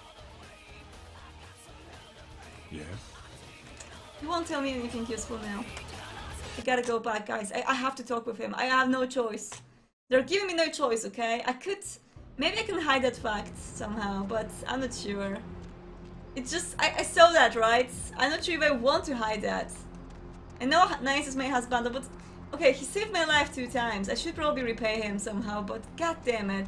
Yeah? He won't tell me anything useful now. I gotta go back, guys. I, I have to talk with him. I have no choice. They're giving me no choice, okay? I could... Maybe I can hide that fact somehow, but I'm not sure. It's just... I, I saw that, right? I'm not sure if I want to hide that. I know Nice is my husband, but... Okay, he saved my life two times. I should probably repay him somehow, but god damn it.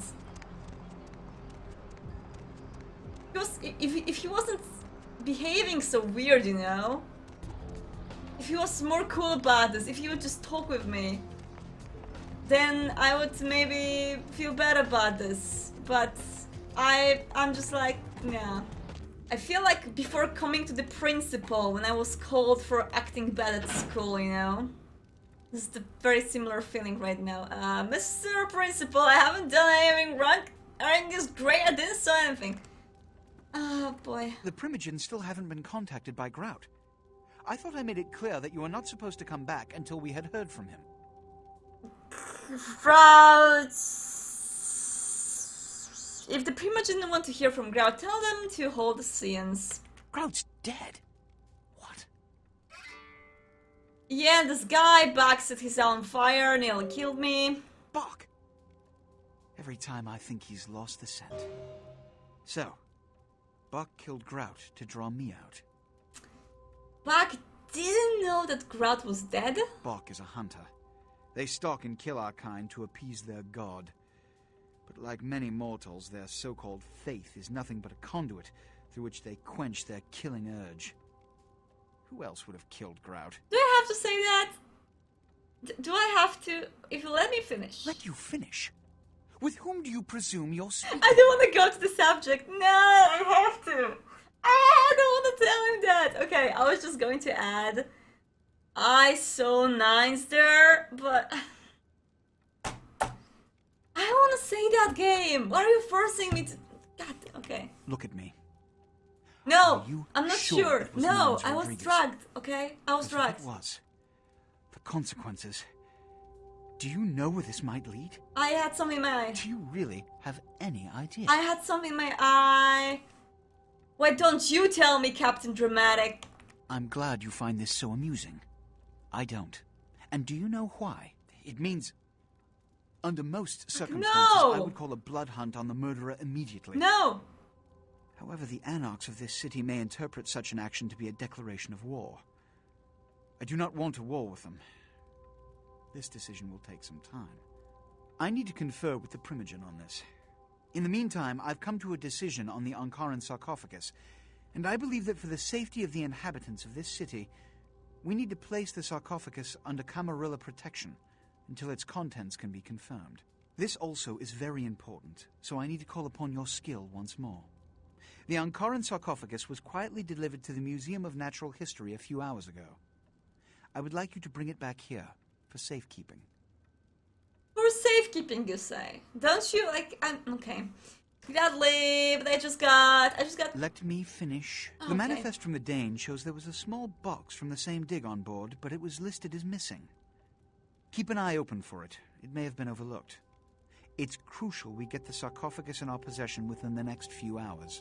Because if, if he wasn't behaving so weird, you know? If he was more cool about this, if he would just talk with me, then I would maybe feel better about this. But I, I'm just like, yeah. I feel like before coming to the principal, when I was called for acting bad at school, you know? This is the very similar feeling right now. Uh, Mister Principal, I haven't done anything wrong. Everything is great, I didn't saw anything. Oh boy. The Primogens still haven't been contacted by Grout. I thought I made it clear that you were not supposed to come back until we had heard from him. Grout. If the Primogen want to hear from Grout, tell them to hold the scenes. Grout's dead. What? Yeah, this guy Buck said he's on fire, nearly killed me. Buck! Every time I think he's lost the scent. So, Buck killed Grout to draw me out. Buck didn't know that Grout was dead? Buck is a hunter. They stalk and kill our kind to appease their god. But like many mortals, their so-called faith is nothing but a conduit through which they quench their killing urge. Who else would have killed Grout? Do I have to say that? D do I have to? If you let me finish. Let you finish? With whom do you presume you're speaking? I don't want to go to the subject. No, I have to. I don't want to tell him that. Okay, I was just going to add. I saw Nines there, but I want to say that game. Why are you forcing me to? God, okay. Look at me. No, Are you I'm not sure sure. it was No, Nines I was Rodriguez? drugged. Okay, I was If drugged. it was. The consequences. Do you know where this might lead? I had something in my eye. Do you really have any idea? I had something in my eye. Why don't you tell me, Captain Dramatic? I'm glad you find this so amusing. I don't. And do you know why? It means, under most circumstances, No! I would call a blood hunt on the murderer immediately. No! However, the anarchs of this city may interpret such an action to be a declaration of war. I do not want a war with them. This decision will take some time. I need to confer with the Primogen on this. In the meantime, I've come to a decision on the Ankaran sarcophagus, and I believe that for the safety of the inhabitants of this city, we need to place the sarcophagus under Camarilla protection until its contents can be confirmed. This also is very important, so I need to call upon your skill once more. The Ankaran sarcophagus was quietly delivered to the Museum of Natural History a few hours ago. I would like you to bring it back here for safekeeping. For safekeeping, you say? Don't you like? I'm okay. Gladly, but I just got. I just got. Let me finish. Oh, the okay. manifest from the Dane shows there was a small box from the same dig on board, but it was listed as missing. Keep an eye open for it. It may have been overlooked. It's crucial we get the sarcophagus in our possession within the next few hours.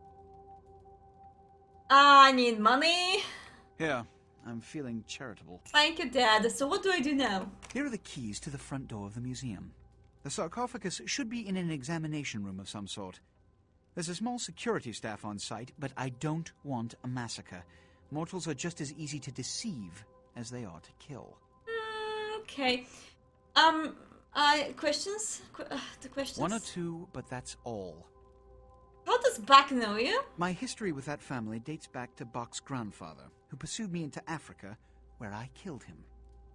I need money. Here, I'm feeling charitable. Thank you, Dad. So what do I do now? Here are the keys to the front door of the museum. The sarcophagus should be in an examination room of some sort. There's a small security staff on site, but I don't want a massacre. Mortals are just as easy to deceive as they are to kill. Mm, okay. Um, I questions? Qu uh, the questions? One or two, but that's all. How does Buck know you? My history with that family dates back to Buck's grandfather, who pursued me into Africa, where I killed him.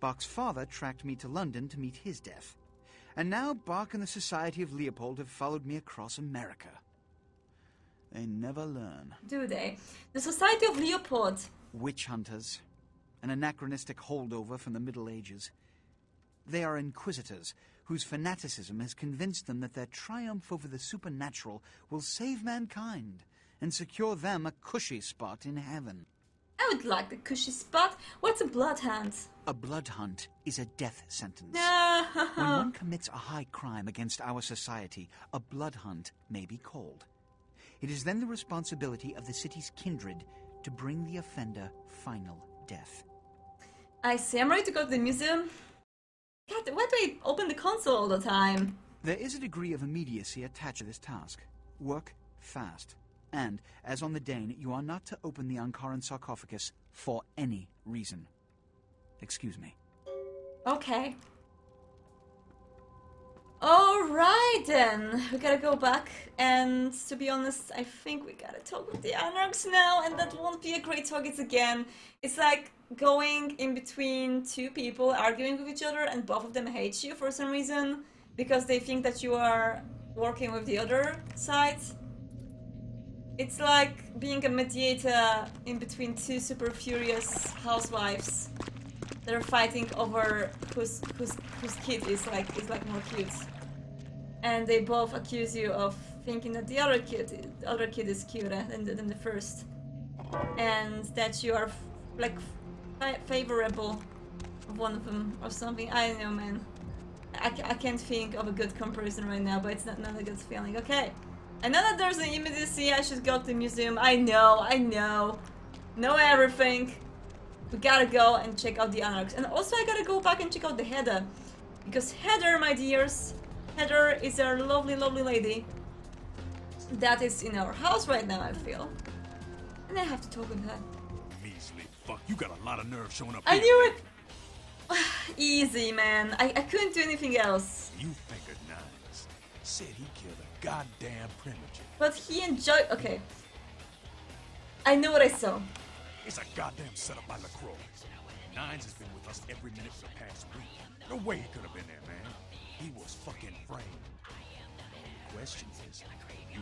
Bach's father tracked me to London to meet his death. And now Bach and the Society of Leopold have followed me across America. They never learn. Do they? The Society of Leopold. Witch hunters. An anachronistic holdover from the Middle Ages. They are inquisitors, whose fanaticism has convinced them that their triumph over the supernatural will save mankind and secure them a cushy spot in heaven. I would like the cushy spot. What's a blood hunt? A blood hunt is a death sentence. No. When one commits a high crime against our society, a blood hunt may be called. It is then the responsibility of the city's kindred to bring the offender final death. I see. I'm ready to go to the museum. God, why do I open the console all the time? There is a degree of immediacy attached to this task. Work fast. And, as on the Dane, you are not to open the Ankaran sarcophagus for any reason. Excuse me. Okay. Alright then. We gotta go back, and to be honest, I think we gotta talk with the Anarchs now, and that won't be a great talk. It's again, it's like going in between two people arguing with each other, and both of them hate you for some reason, because they think that you are working with the other side. It's like being a mediator in between two super furious housewives that are fighting over whose whose whose kid is like is like more cute, and they both accuse you of thinking that the other kid the other kid is cuter than the, than the first, and that you are like fa favorable of one of them or something. I don't know, man. I, I can't think of a good comparison right now, but it's not not a good feeling. Okay. I know that there's an immediacy. I should go to the museum. I know, I know. Know everything. We gotta go and check out the Anarchs. And also I gotta go back and check out the Heather. Because Heather, my dears, Heather is our lovely, lovely lady that is in our house right now, I feel. And I have to talk with her. Measly fuck, you got a lot of nerve showing up I here. knew it! Easy, man. I, I couldn't do anything else. You fingered Nines. Said he killed a goddamn premature. But he enjoyed... Okay. I know what I saw. It's a goddamn setup by LaCroix. Nines has been with us every minute for the past week. No way he could have been there, man. He was fucking framed. The question is, you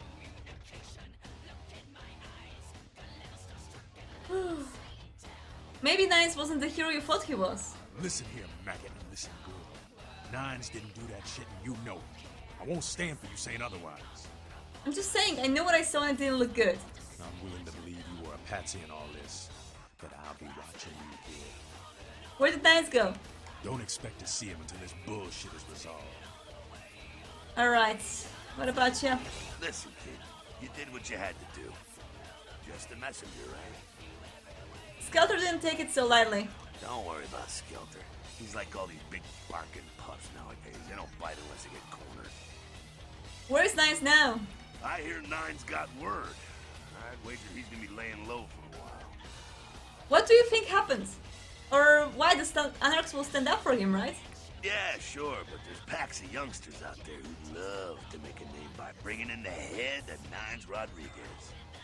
in on it? Maybe Nines wasn't the hero you thought he was. Listen here, maggot, and listen good. Nines didn't do that shit, and you know it. I won't stand for you saying otherwise. I'm just saying, I know what I saw and it didn't look good. I'm willing to believe you were a patsy in all this, but I'll be watching you here. Where did Nines go? Don't expect to see him until this bullshit is resolved. Alright, what about you? Listen, kid, you did what you had to do. Just a messenger, right? Skelter didn't take it so lightly. Don't worry about Skelter. He's like all these big barking pups nowadays. They don't bite unless they get cornered. Where's Nines now? I hear Nine's got word. I'd wager he's gonna be laying low for a while. What do you think happens? Or why the st Anarchs will stand up for him, right? Yeah, sure, but there's packs of youngsters out there who love to make a name by bringing in the head of Nines Rodriguez.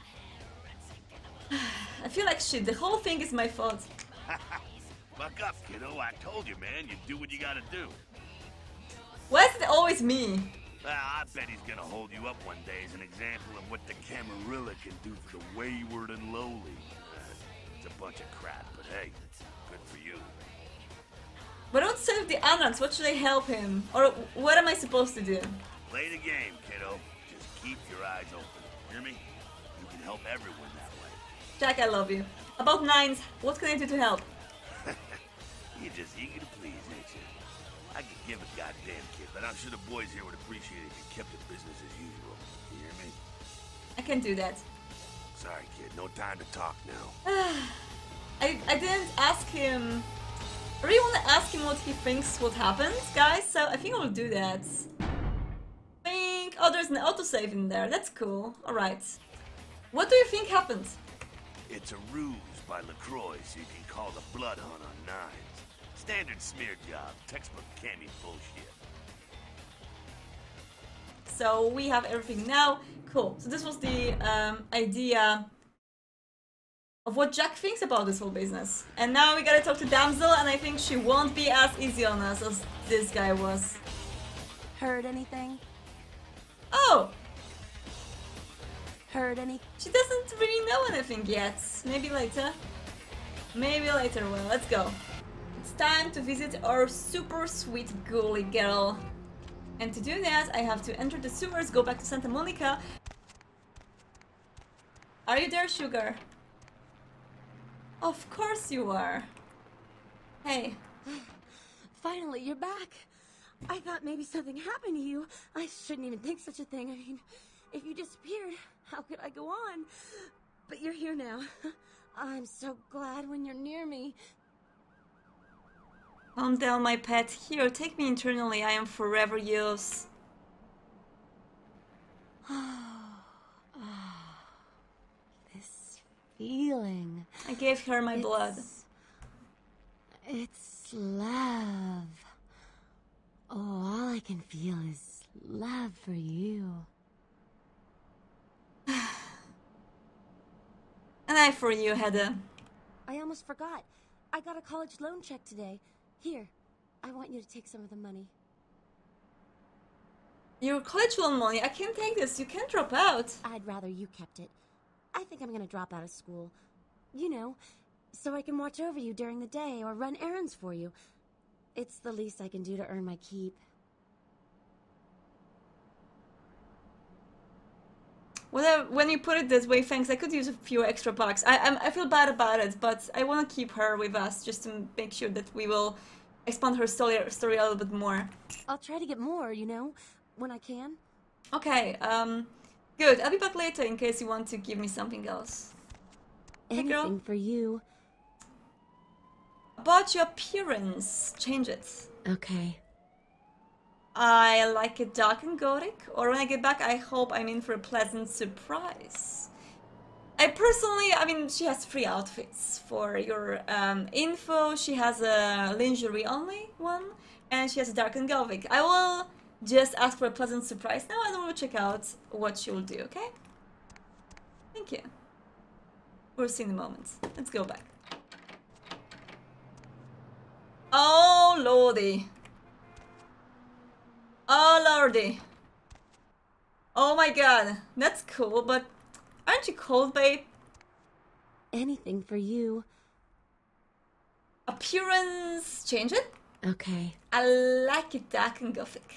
I feel like shit. The whole thing is my fault. Buck up, kiddo. I told you, man. You do what you gotta do. Why is it always me? Uh, I bet he's gonna hold you up one day as an example of what the Camarilla can do for the wayward and lowly. Uh, it's a bunch of crap, but hey, good for you. But don't save the Anarchs. What should I help him? Or what am I supposed to do? Play the game, kiddo. Just keep your eyes open. Hear me? You can help everyone that way. Jack, I love you. About Nines, what can I do to help? You're just eager to please, ain't you? I could give a goddamn kid, but I'm sure the boys here would appreciate it if you kept it business as usual. You hear me? I can do that. Sorry, kid. No time to talk now. I, I didn't ask him... I really want to ask him what he thinks what happened, guys, so I think I will do that. Think... Oh, there's an autosave in there. That's cool. Alright. What do you think happened? It's a ruse by LaCroix so you can call the blood hunt on Nines. Standard smear job, textbook Cammy bullshit. So we have everything now. Cool. So this was the um, idea of what Jack thinks about this whole business. And now we gotta talk to Damsel, and I think she won't be as easy on us as this guy was. Heard anything? Oh! Heard any? She doesn't really know anything yet. Maybe later. Maybe later. Well, let's go. It's time to visit our super sweet ghoulie girl. And to do that, I have to enter the sewers, go back to Santa Monica. Are you there, Sugar? Of course you are. Hey. Finally, you're back. I thought maybe something happened to you. I shouldn't even think such a thing. I mean, if you disappeared, how could I go on? But you're here now. I'm so glad when you're near me. Calm down, my pet. Here, take me internally. I am forever yours. This feeling. I gave her my it's, blood. It's love. Oh, all I can feel is love for you. And I for you, Hedda. I almost forgot. I got a college loan check today. Here, I want you to take some of the money. Your college loan money? I can't take this. You can't drop out. I'd rather you kept it. I think I'm gonna drop out of school. You know, so I can watch over you during the day or run errands for you. It's the least I can do to earn my keep. Well, when you put it this way, thanks. I could use a few extra bucks. I I'm, I feel bad about it, but I want to keep her with us just to make sure that we will expand her story, story a little bit more. I'll try to get more, you know, when I can. Okay, um, good. I'll be back later in case you want to give me something else. Anything hey, girl. For you. About your appearance, change it. Okay. I like it dark and gothic, or when I get back, I hope I'm in for a pleasant surprise. I personally, I mean, she has three outfits. For your um, info, she has a lingerie only one, and she has a dark and gothic. I will just ask for a pleasant surprise now, and we'll check out what she will do, okay? Thank you. We'll see in a moment. Let's go back. Oh, lordy. Oh, lordy. Oh my god. That's cool, but aren't you cold, babe? Anything for you. Appearance, change it? Okay. I like it dark and gothic.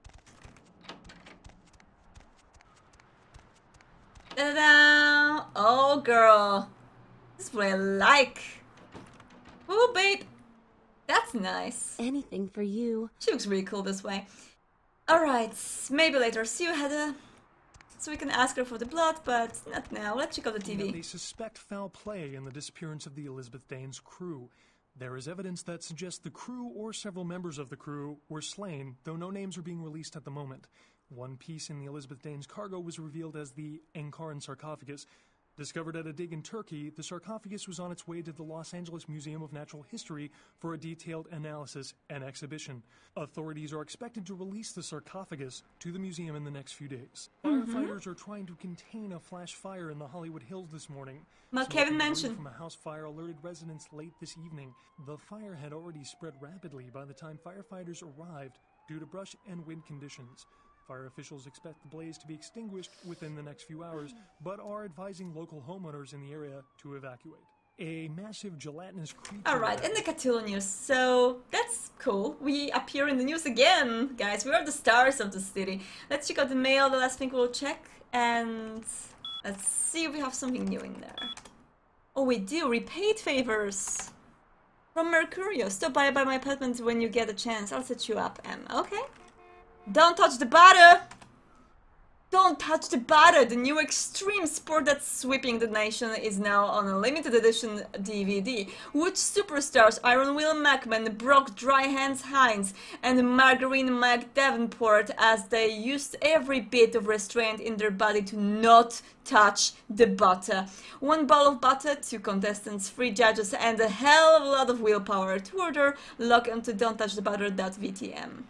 Da-da-da! Oh, girl. This is what I like. Oh, babe. That's nice. Anything for you. She looks really cool this way. Alright, maybe later. See you, Hedda. So we can ask her for the blood, but not now. Let's check out the T V. They suspect foul play in the disappearance of the Elizabeth Dane's crew. There is evidence that suggests the crew or several members of the crew were slain, though no names are being released at the moment. One piece in the Elizabeth Dane's cargo was revealed as the Ankaran sarcophagus. Discovered at a dig in Turkey, the sarcophagus was on its way to the Los Angeles Museum of Natural History for a detailed analysis and exhibition. Authorities are expected to release the sarcophagus to the museum in the next few days. Mm-hmm. Firefighters are trying to contain a flash fire in the Hollywood Hills this morning. MALKAVIAN mentioned from a house fire alerted residents late this evening. The fire had already spread rapidly by the time firefighters arrived due to brush and wind conditions. Fire officials expect the blaze to be extinguished within the next few hours, but are advising local homeowners in the area to evacuate. A massive gelatinous creature... Alright, in the Cthulhu news, so that's cool. We appear in the news again, guys. We are the stars of the city. Let's check out the mail, the last thing we'll check, and let's see if we have something new in there. Oh, we do. Repaid favors. From Mercurio. Stop by by my apartment when you get a chance. I'll set you up, Em. Okay. Don't touch the butter! Don't touch the butter! The new extreme sport that's sweeping the nation is now on a limited edition D V D, which superstars Iron Will McMahon, Brock Dryhands Hines, and Margarine McDavenport as they used every bit of restraint in their body to not touch the butter. One bowl of butter, two contestants, three judges, and a hell of a lot of willpower to order. Log onto don't touch the butter dot v t m.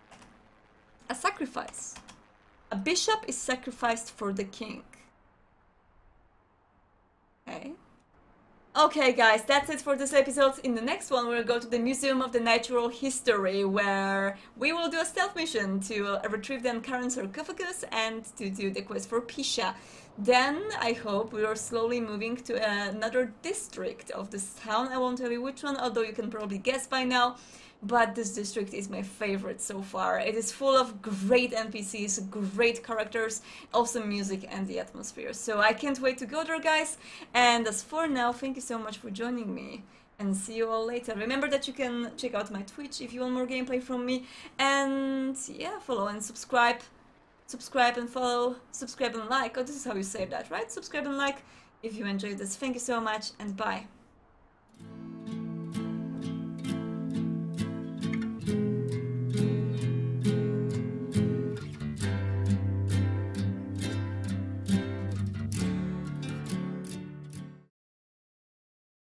A sacrifice. A bishop is sacrificed for the king. Okay. Okay guys, that's it for this episode. In the next one we'll go to the Museum of the Natural History, where we will do a stealth mission to uh, retrieve the current sarcophagus and to do the quest for Pisha. Then I hope we are slowly moving to another district of this town. I won't tell you which one, although you can probably guess by now. But this district is my favorite so far. It is full of great N P Cs, great characters, awesome music and the atmosphere. So I can't wait to go there, guys. And as for now, thank you so much for joining me. And see you all later. Remember that you can check out my Twitch if you want more gameplay from me. And yeah, follow and subscribe. Subscribe and follow. Subscribe and like. Oh, this is how you say that, right? Subscribe and like if you enjoyed this. Thank you so much and bye.